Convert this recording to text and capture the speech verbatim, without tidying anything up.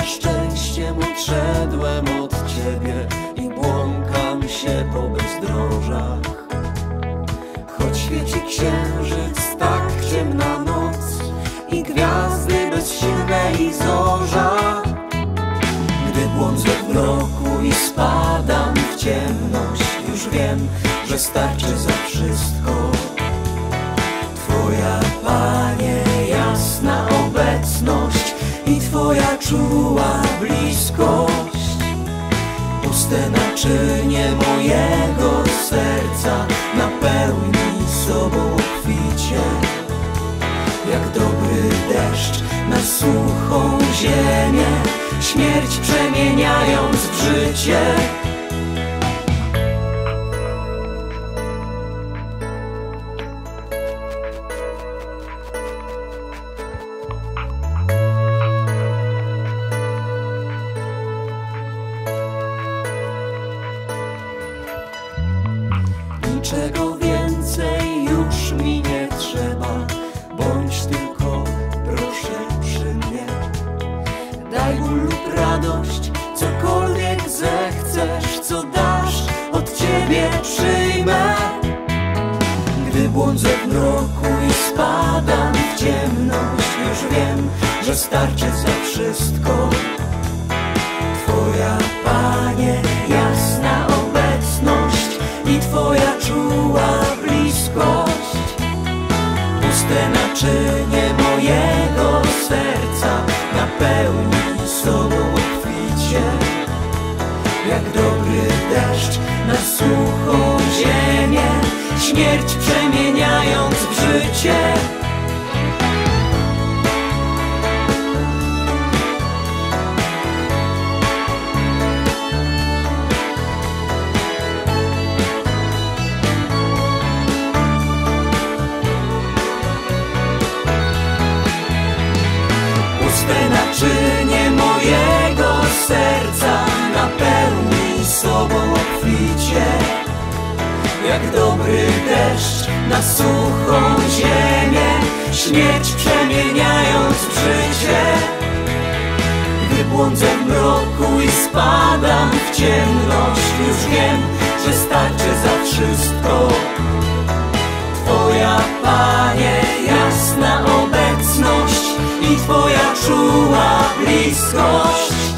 szczęściem odszedłem od Ciebie i błąkam się po bezdrożach. Choć świeci księżyc, tak ciemna noc i gwiazdy bezsilne i zorza. Gdy błądzę w mroku i spadam w ciemność, już wiem, że starczy za wszystko. Twoja, Panie, jasna obecność i Twoja czuła bliskość. Puste naczynie mojego serca napełnij sobą obficie. Jak dobry deszcz na suchą ziemię, śmierć przemieniając w życie. Niczego więcej już mi nie trzeba, bądź tylko proszę przy mnie. Daj ból lub radość, cokolwiek zechcesz, co dasz, od Ciebie przyjmę. Gdy błądzę w mroku i spadam w ciemność, już wiem, że starczy za wszystko. Twoja, Panie, jasna obecność i Twoja czuła bliskość. Puste naczynie mojego serca napełnij sobą obficie. Jak dobry deszcz na suchą ziemię, śmierć przemieniając w życie. Puste naczynie mojego serca napełnij sobą obficie. Jak dobry deszcz na suchą ziemię, śmierć przemieniając w życie. Gdy błądzę w mroku i spadam w ciemność, już wiem, że starczy za wszystko. Twoja, Panie, jasna obecność i Twoja czuła bliskość.